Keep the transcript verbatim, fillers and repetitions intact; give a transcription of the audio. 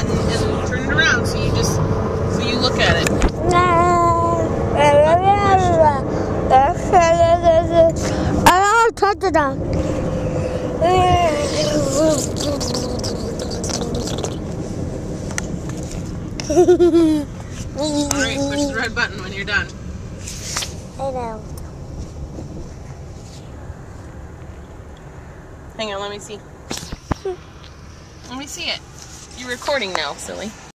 button and turn it around so you just so you look at it. I don't touch it on. Alright, push the red button when you're done. I know. Hang on, let me see. Let me see it. You're recording now, silly.